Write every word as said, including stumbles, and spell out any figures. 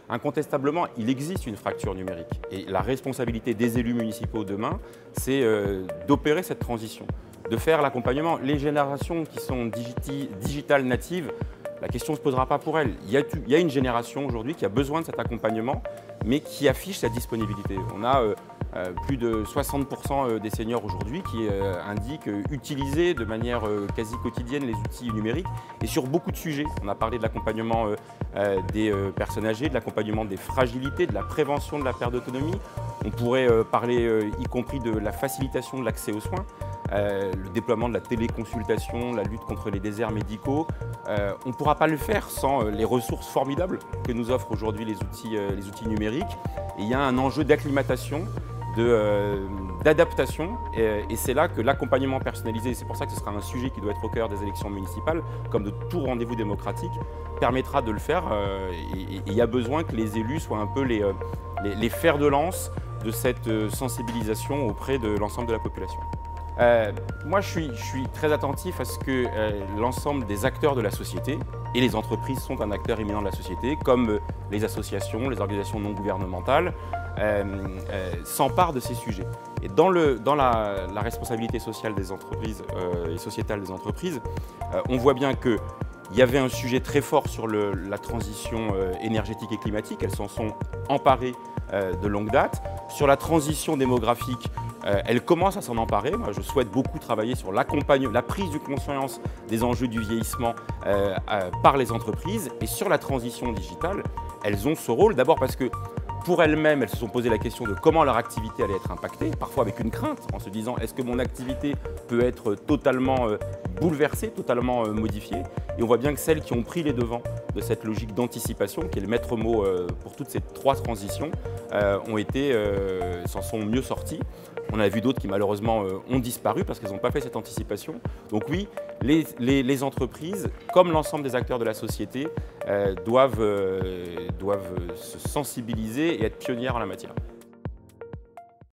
Incontestablement, il existe une fracture numérique. Et la responsabilité des élus municipaux demain, c'est euh, d'opérer cette transition, de faire l'accompagnement. Les générations qui sont digiti digitales natives, la question ne se posera pas pour elles. Il y a, il y a une génération aujourd'hui qui a besoin de cet accompagnement, mais qui affiche sa disponibilité. On a euh, euh, plus de soixante pour cent des seniors aujourd'hui qui euh, indiquent euh, utiliser de manière euh, quasi quotidienne les outils numériques et sur beaucoup de sujets. On a parlé de l'accompagnement euh, euh, des euh, personnes âgées, de l'accompagnement des fragilités, de la prévention de la perte d'autonomie. On pourrait euh, parler euh, y compris de la facilitation de l'accès aux soins. Euh, le déploiement de la téléconsultation, la lutte contre les déserts médicaux. Euh, on ne pourra pas le faire sans euh, les ressources formidables que nous offrent aujourd'hui les outils, euh, les outils numériques. Et il y a un enjeu d'acclimatation, d'adaptation, euh, et, et c'est là que l'accompagnement personnalisé, c'est pour ça que ce sera un sujet qui doit être au cœur des élections municipales, comme de tout rendez-vous démocratique, permettra de le faire. Euh, et il y a besoin que les élus soient un peu les, euh, les, les fers de lance de cette euh, sensibilisation auprès de l'ensemble de la population. Euh, moi, je suis, je suis très attentif à ce que euh, l'ensemble des acteurs de la société, et les entreprises sont un acteur éminent de la société, comme euh, les associations, les organisations non gouvernementales, euh, euh, s'emparent de ces sujets. Et dans, le, dans la, la responsabilité sociale des entreprises euh, et sociétale des entreprises, euh, on voit bien que il y avait un sujet très fort sur le, la transition euh, énergétique et climatique. Elles s'en sont emparées euh, de longue date. Sur la transition démographique, euh, elles commencent à s'en emparer. Moi, je souhaite beaucoup travailler sur l'accompagnement, la prise de conscience des enjeux du vieillissement euh, euh, par les entreprises. Et sur la transition digitale, elles ont ce rôle. D'abord parce que pour elles-mêmes, elles se sont posé la question de comment leur activité allait être impactée, parfois avec une crainte, en se disant est-ce que mon activité peut être totalement euh, bouleversée, totalement euh, modifiée. Et on voit bien que celles qui ont pris les devants de cette logique d'anticipation, qui est le maître mot euh, pour toutes ces trois transitions, euh, ont été, euh, s'en sont mieux sorties. On a vu d'autres qui malheureusement euh, ont disparu parce qu'elles n'ont pas fait cette anticipation. Donc oui, les, les, les entreprises, comme l'ensemble des acteurs de la société, euh, doivent, euh, doivent se sensibiliser et être pionnières en la matière.